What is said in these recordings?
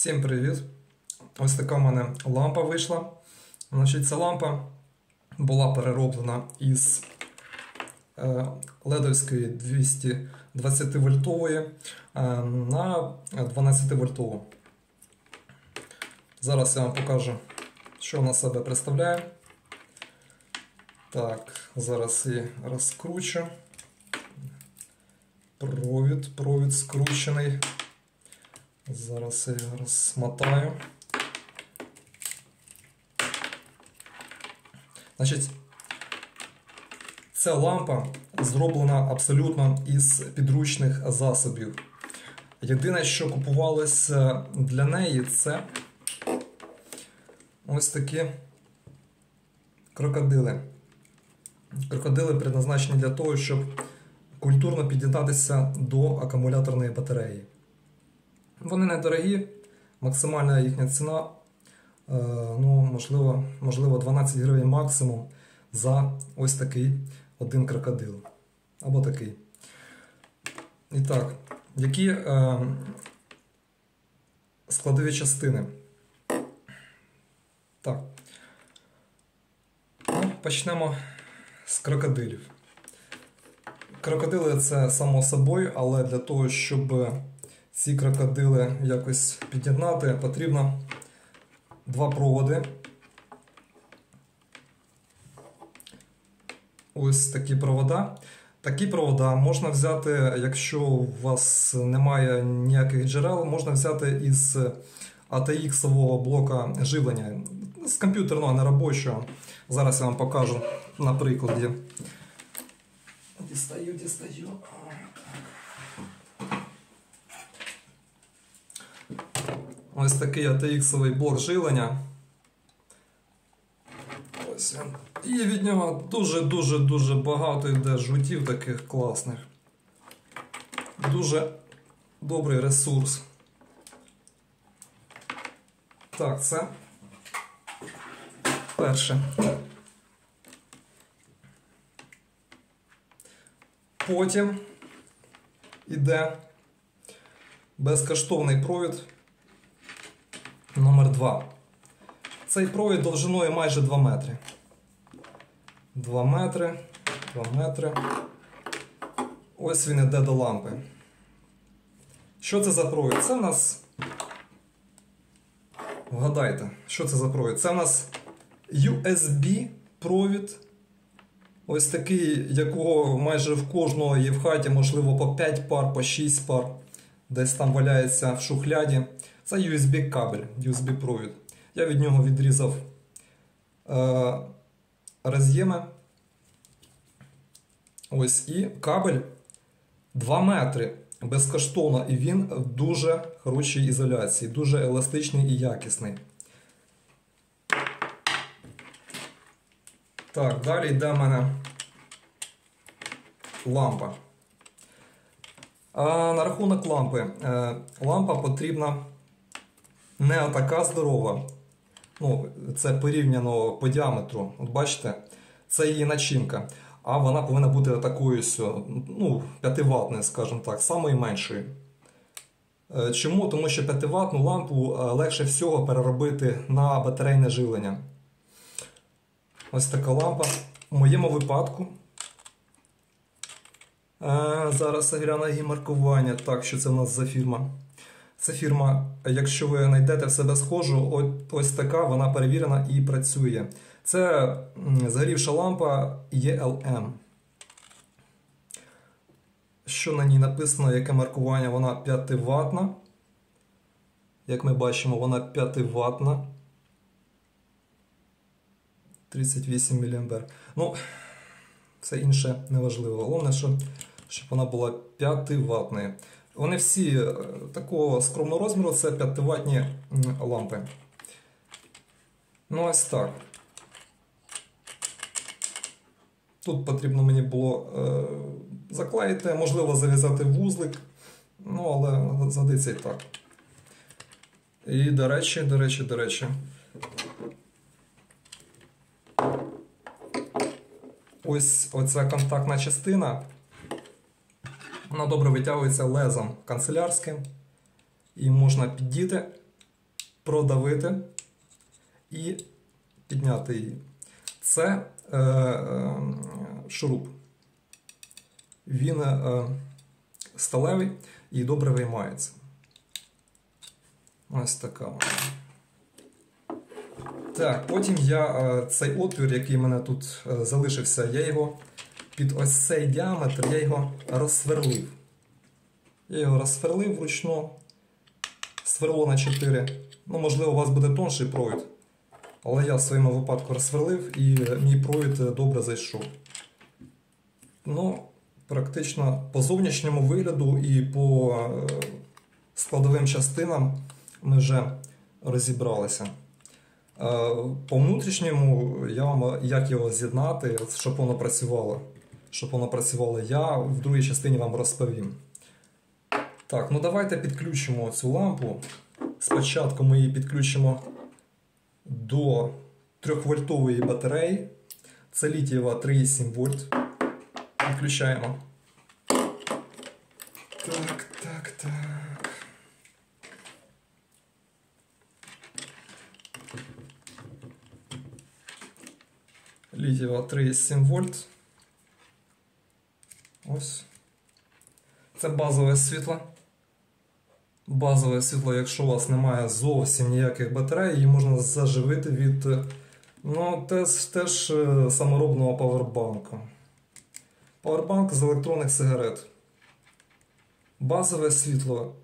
Всім привіт! Ось така в мене лампа вийшла. Значить, ця лампа була перероблена із ледовської 220 вольтової на 12 вольтову. Зараз я вам покажу, що вона себе представляє. Так, зараз її розкручу. Провід скручений. Зараз я його розмотаю. Значить, ця лампа зроблена абсолютно із підручних засобів. Єдине, що купувалося для неї, це ось такі крокодили. Крокодили предназначені для того, щоб культурно під'єднатися до акумуляторної батареї. Вони недорогі, максимальна їхня ціна, можливо 12 гривень максимум за ось такий один крокодил. Або такий. І так, які складові частини? Так. Почнемо з крокодилів. Крокодили це само собою, але для того, щоб ці крокодили якось під'єднати, потрібно два проводи. Ось такі провода. Такі провода можна взяти, якщо у вас немає ніяких джерел, можна взяти із ATX-ового блока живлення. З комп'ютерного, не робочого. Зараз я вам покажу на прикладі. Дістаю. Ось такий ATX-овий блок живлення. Ось він. І від нього дуже багато йде жгутів таких класних. Дуже добрий ресурс. Так, це перше. Потім йде безкоштовний провід номер 2. Цей провід довжиною майже 2 метри. 2 метри. Ось він іде до лампи. Що це за провід? Це в нас... Вгадайте, що це за провід? Це в нас USB-провід. Ось такий, якого майже в кожного є в хаті, можливо, по 5 пар, по 6 пар. Десь там валяється в шухляді. Це USB-кабель, USB-провід. Я від нього відрізав роз'єми. Ось і кабель 2 метри. Безкоштовно. І він в дуже хорошій ізоляції. Дуже еластичний і якісний. Так, далі йде в мене лампа. На рахунок лампи. Лампа потрібна не така здорова. Це порівняно по діаметру. От бачите, це її начинка. А вона повинна бути такою, 5-ваттною, скажімо так, самою меншою. Чому? Тому що 5-ваттну лампу легше всього переробити на батарейне живлення. Ось така лампа. В моєму випадку. Зараз я гляну її маркування. Так, що це в нас за фірма? Це фірма, якщо ви знайдете в себе схожу, ось така, вона перевірена і працює. Це згорівша лампа ELM. Що на ній написано, яке маркування? Вона 5-ваттна. Як ми бачимо, вона 5-ваттна. 38 мА. Все інше неважливо. Головне, щоб вона була 5-ваттною. Вони всі такого скромного розміру, це 5-ваттні лампи. Ось так. Тут потрібно мені було заклеїти, можливо зав'язати вузлик, але згодиться і так. І до речі. Ось оця контактна частина. Вона добре витягується лезом канцелярським. І можна піддіти продавити і підняти її. Це шуруп. Він сталевий і добре виймається. Ось така вона. Так, потім я цей отвір, який в мене тут залишився, я його під ось цей діаметр, я його розсверлив. Я його розсверлив вручну. Сверло на 4. Ну, можливо, у вас буде тонший провід. Але я в своєму випадку розсверлив і мій провід добре зайшов. Ну, практично по зовнішньому вигляду і по складовим частинам ми вже розібралися. По внутрішньому, як його з'єднати, щоб воно працювало. Щоб воно працювало, я в другій частині вам розповім. Так, ну давайте підключимо цю лампу. Спочатку ми її підключимо до 3-вольтової батареї. Це літієва 3,7 вольт. Підключаємо. Так. Літієва 3,7 вольт. Ось. Це базове світло. Базове світло, якщо у вас немає зовсім ніяких батарей, її можна заживити від теж саморобного павербанку. Павербанк з електронних сигарет. Базове світло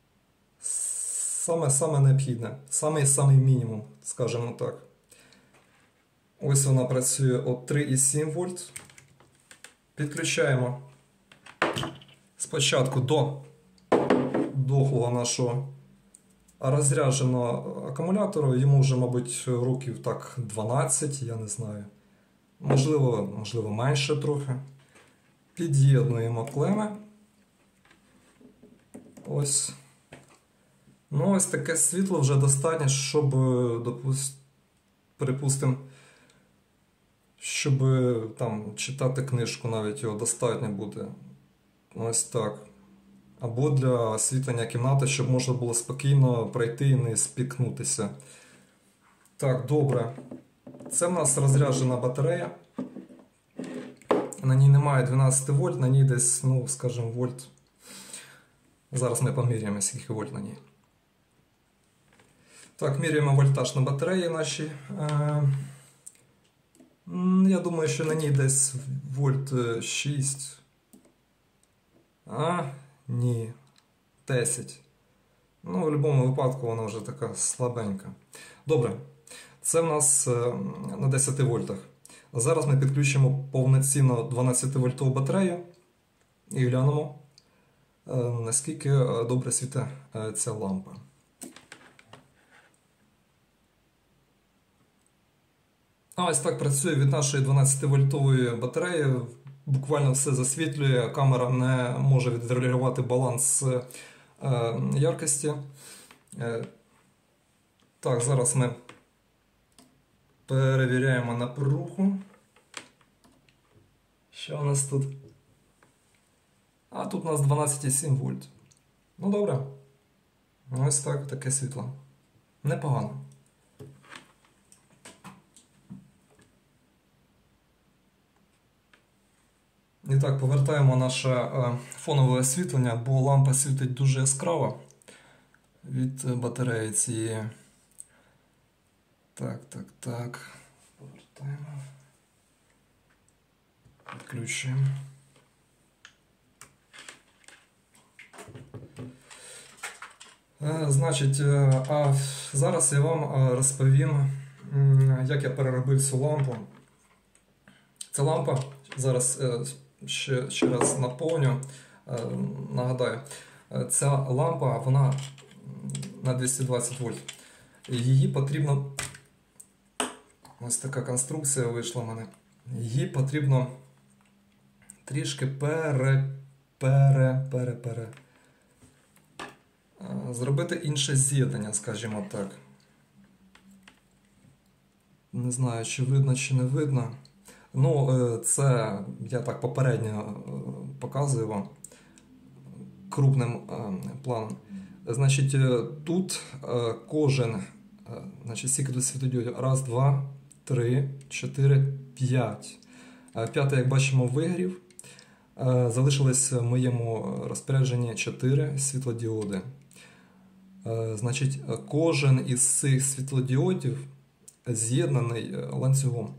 саме необхідне. Самий мінімум, скажімо так. Ось вона працює от 3,7 вольт. Підключаємо спочатку до дохлого нашого розрядженого акумулятора. Йому вже, мабуть, років так 12, я не знаю. Можливо менше трохи. Під'єднуємо клеми. Ось. Ну, ось таке світло вже достатньо, щоб, припустимо, щоб там читати книжку, навіть його достатньо буде. Ось так. Або для освітлення кімнати, щоб можна було спокійно пройти і не спікнутися. Так, добре. Це в нас розряджена батарея. На ній немає 12 вольт, на ній десь, ну, скажімо, вольт. Зараз ми поміряємо, скільки вольт на ній. Так, міряємо вольтаж на батареї нашій. Я думаю, що на ній десь вольт 6. Ні. 10. Ну, в будь-якому випадку вона вже така слабенька. Добре. Це в нас на 10 вольтах. Зараз ми підключимо повноцінно 12-вольтову батарею і глянемо, наскільки добре світить ця лампа. Ось так працює від нашої 12-вольтової батареї. Буквально все засвітлює, камера не може відрегулювати баланс яркості. Так, зараз ми перевіряємо напругу. Що у нас тут? А тут у нас 12,7 вольт. Ну добре. Ось так, таке світло. Непогано. І так, повертаємо наше фонове освітлення, бо лампа світить дуже яскраво від батареї цієї. Так. Повертаємо. Підключуємо. Значить, а зараз я вам розповім, як я переробив цю лампу. Ця лампа, зараз ще раз наповню, нагадаю, ця лампа, вона на 220 вольт. Її потрібно, ось така конструкція вийшла в мене, її потрібно трішки зробити інше з'єднання, скажімо так. Не знаю, чи видно, чи не видно. Ну, це я так попередньо показую вам крупним планом. Значить, тут кожен, значить, скільки тут світлодіодів? Раз, два, три, чотири, п'ять. П'ятий, як бачимо, вигрів. Залишилось в моєму розпорядженні 4 світлодіоди. Значить, кожен із цих світлодіодів з'єднаний ланцюгом.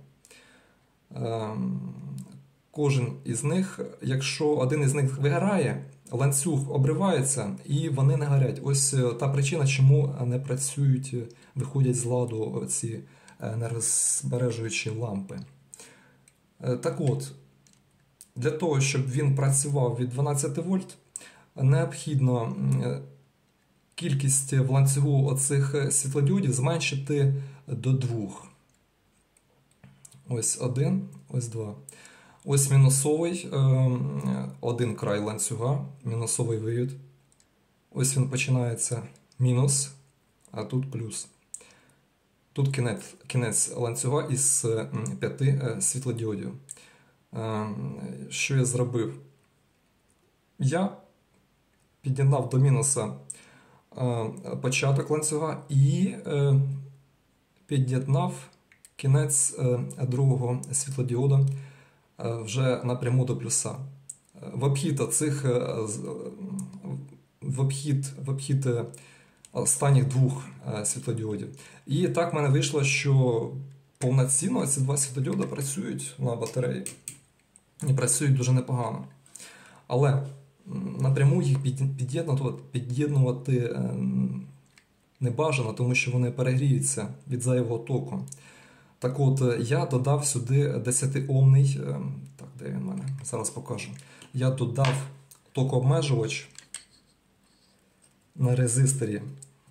Кожен із них, якщо один із них виграє, ланцюг обривається і вони не горять. Ось та причина, чому не працюють, виходять з ладу ці енергозбережуючі лампи. Так от, для того, щоб він працював від 12 вольт, необхідно кількість в ланцюгу оцих світлодіодів зменшити до 2. Ось 1, ось 2. Ось мінусовий, один край ланцюга, мінусовий вивід. Ось він починається мінус, а тут плюс. Тут кінець ланцюга із 5 світлодіодів. Що я зробив? Я під'єднав до мінуса початок ланцюга і під'єднав кінець другого світлодіода вже напряму до плюса. В обхід останніх 2 світлодіодів. І так в мене вийшло, що повноцінно ці 2 світлодіоди працюють на батареї. І працюють дуже непогано. Але напряму їх під'єднувати не бажано, тому що вони перегріються від зайвого току. Так от, я додав сюди 10-омний, так, де він в мене? Зараз покажу. Я додав токообмежувач на резисторі.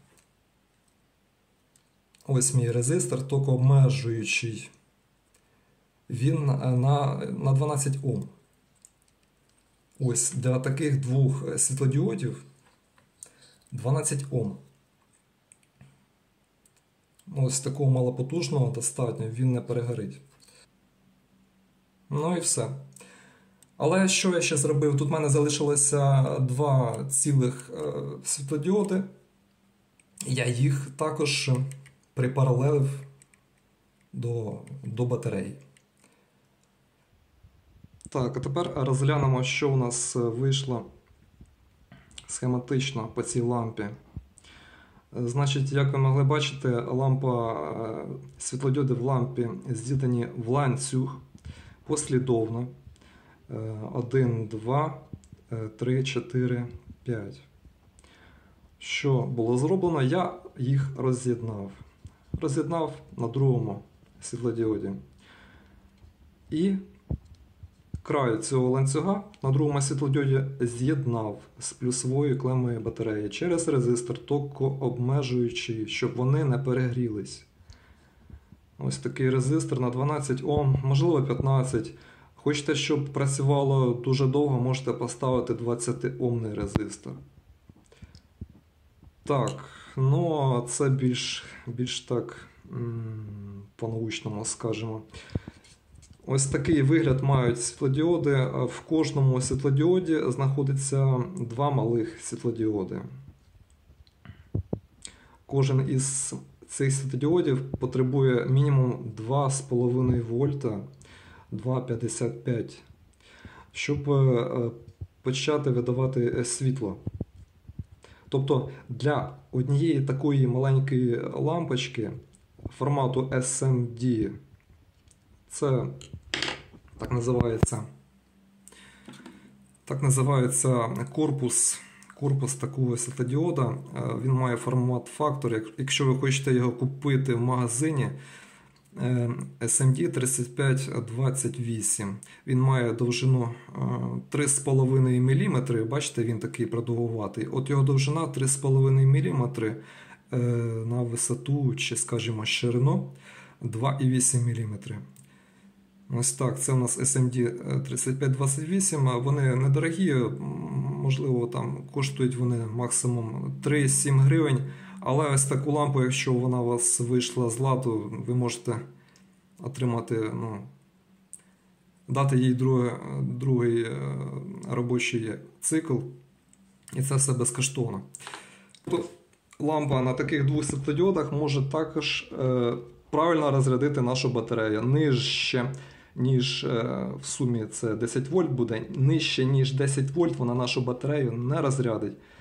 Ось мій резистор токообмежуючий. Він на 12 Ом. Ось для таких 2 світлодіодів 12 Ом. Ось такого малопотужного достатньо, він не перегорить. Ну і все. Але що я ще зробив? Тут в мене залишилося 2 цілих світлодіоди. Я їх також припаралелив до батареї. Так, а тепер розглянемо, що у нас вийшло схематично по цій лампі. Значить, як ви могли бачити, світлодіоди в лампі з'єднані в ланцюг послідовно. 1, 2, 3, 4, 5. Що було зроблено? Я їх роз'єднав. Роз'єднав на другому світлодіоді. І край цього ланцюга на другому світлодіоді з'єднав з плюсовою клемою батареї через резистор токообмежуючий, щоб вони не перегрілись. Ось такий резистор на 12 Ом, можливо 15. Хочете, щоб працювало дуже довго, можете поставити 20-омний резистор. Так, ну це більш так по-научному скажемо. Ось такий вигляд мають світлодіоди. В кожному світлодіоді знаходиться 2 малих світлодіоди. Кожен із цих світлодіодів потребує мінімум 2,5 вольта, 2,55, щоб почати видавати світло. Тобто для однієї такої маленької лампочки формату SMD, це так називається корпус такого світлодіода. Він має формат Factor. Якщо ви хочете його купити в магазині, SMD 3528. Він має довжину 3,5 мм. Бачите, він такий продовгуватий. От його довжина 3,5 мм на висоту, чи, скажімо, ширину 2,8 мм. Ось так, це у нас SMD 3528. Вони недорогі, можливо, там коштують вони максимум 3-7 гривень. Але ось таку лампу, якщо вона у вас вийшла з ладу, ви можете отримати, дати їй другий робочий цикл. І це все безкоштовно. Лампа на таких двох світлодіодах може також правильно розрядити нашу батарею. Нижче, ніж в сумі це 10 вольт буде, нижче, ніж 10 вольт вона нашу батарею не розрядить.